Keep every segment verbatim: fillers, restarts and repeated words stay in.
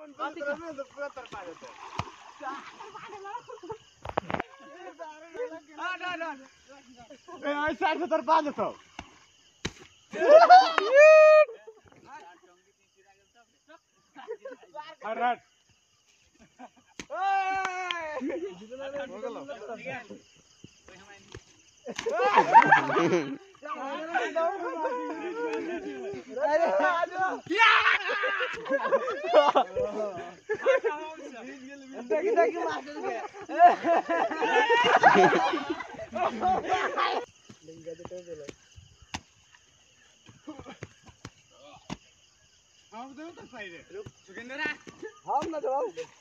पूरा तरपा देते ए ऐसा से तरपा देतो अरे हो गेलो अरे क्या देखि देखि मास्टर के लिंगा तो कर देला हम दो तो सही रे रुक सुगंधरा हम ना दो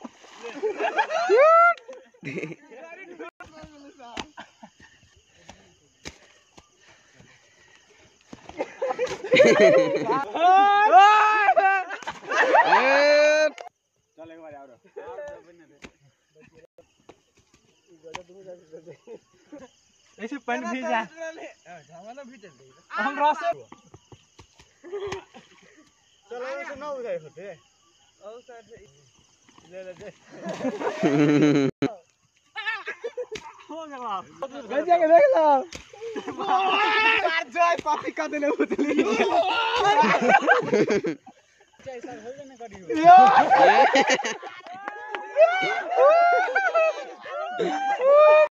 चल एक बार आओ रे ऐसे पानी भी जा झमाना भीतर दे हम रस चलो ऐसे ना उठाए होते औ सर ले ले दे हो गया गंजा के देख लो मार जाए पापी का देले उतली ऐसा होले ना करियो